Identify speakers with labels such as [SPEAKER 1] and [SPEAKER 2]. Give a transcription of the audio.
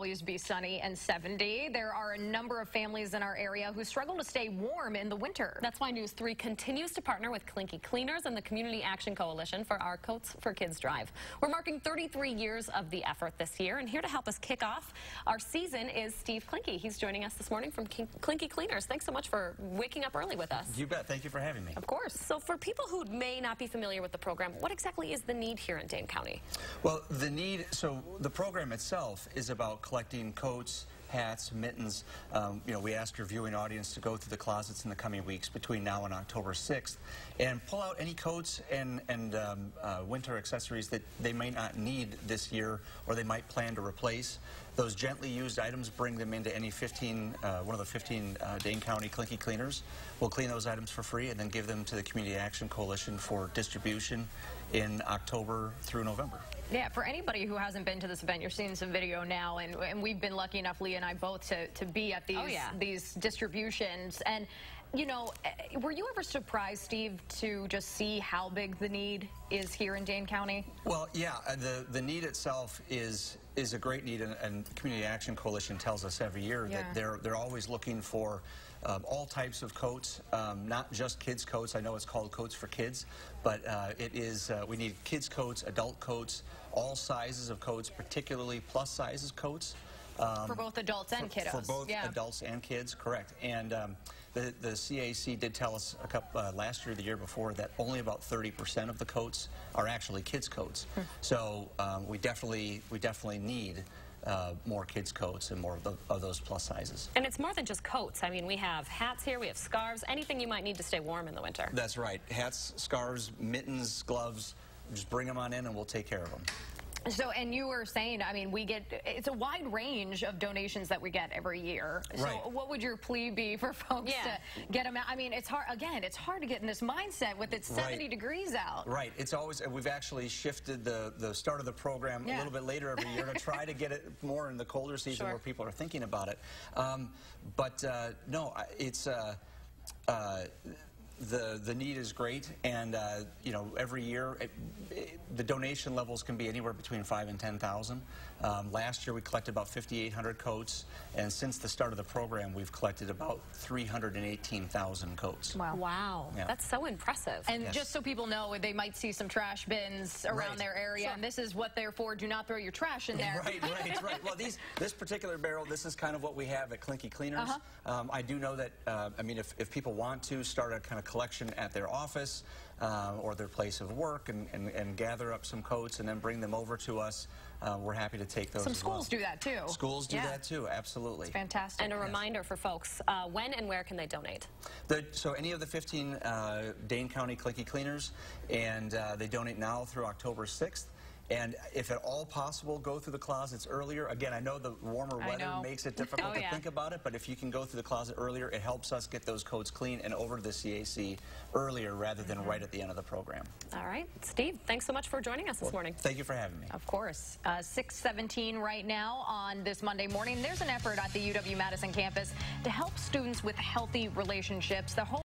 [SPEAKER 1] always be sunny and 70. There are a number of families in our area who struggle to stay warm in the winter.
[SPEAKER 2] That's why News 3 continues to partner with Clinky Cleaners and the Community Action Coalition for our Coats for Kids drive. We're marking 33 years of the effort this year, and here to help us kick off our season is Steve Clinky. He's joining us this morning from Clinky Cleaners. Thanks so much for waking up early with us.
[SPEAKER 3] You bet. Thank you for having me.
[SPEAKER 2] Of course. So for people who may not be familiar with the program, what exactly is the need here in Dane County?
[SPEAKER 3] Well, the program itself is about collecting coats, hats, mittens. We ask your viewing audience to go through the closets in the coming weeks between now and October 6th and pull out any coats and winter accessories that they may not need this year or they might plan to replace. Those gently used items, bring them into any one of the 15 Dane County Clinky Cleaners. We'll clean those items for free and then give them to the Community Action Coalition for distribution in October through November.
[SPEAKER 1] Yeah, for anybody who hasn't been to this event, you're seeing some video now, and we've been lucky enough, Leah and I both, to be at these distributions. And, you know, were you ever surprised, Steve, to just see how big the need is here in Dane County?
[SPEAKER 3] Well, yeah, the need itself is a great need, and the Community Action Coalition tells us every year that they're always looking for all types of coats, not just kids' coats. I know it's called Coats for Kids, but we need kids' coats, adult coats, all sizes of coats, particularly plus sizes coats.
[SPEAKER 1] For both adults and kiddos.
[SPEAKER 3] For both adults and kids, correct. And the CAC did tell us last year, the year before, that only about 30% of the coats are actually kids' coats. So we definitely need more kids' coats and more of those plus sizes.
[SPEAKER 2] And it's more than just coats. I mean, we have hats here, we have scarves, anything you might need to stay warm in the winter.
[SPEAKER 3] That's right. Hats, scarves, mittens, gloves, just bring them on in and we'll take care of them.
[SPEAKER 1] So, and you were saying, I mean, it's a wide range of donations that we get every year. So what would your plea be for folks to get them out? I mean, it's hard, again, it's hard to get in this mindset with it's 70 degrees out. Right.
[SPEAKER 3] It's always, we've actually shifted the start of the program a little bit later every year to try to get it more in the colder season where people are thinking about it. No, it's... The need is great, and every year the donation levels can be anywhere between 5,000 and 10,000. Last year we collected about 5,800 coats, and since the start of the program we've collected about 318,000 coats.
[SPEAKER 1] Wow.
[SPEAKER 2] Wow. Yeah. That's so impressive.
[SPEAKER 1] And just so people know, they might see some trash bins around their area, and this is what they're for. Do not throw your trash in there.
[SPEAKER 3] Right. Well, this particular barrel, this is kind of what we have at Clinky Cleaners. I do know that, I mean, if people want to start a kind of collection at their office or their place of work and gather up some coats and then bring them over to us, we're happy to take those.
[SPEAKER 1] Some schools do that too.
[SPEAKER 3] Schools do that too, absolutely.
[SPEAKER 1] It's fantastic.
[SPEAKER 2] And a reminder for folks, when and where can they donate?
[SPEAKER 3] So any of the 15 Dane County Clinky Cleaners, and they donate now through October 6th. And if at all possible, go through the closets earlier. Again, I know the warmer weather makes it difficult to think about it, but if you can go through the closet earlier, it helps us get those coats clean and over to the CAC earlier rather than right at the end of the program.
[SPEAKER 2] All right. Steve, thanks so much for joining us this morning.
[SPEAKER 3] Thank you for having me.
[SPEAKER 1] Of course. 6:17 right now on this Monday morning. There's an effort at the UW-Madison campus to help students with healthy relationships. The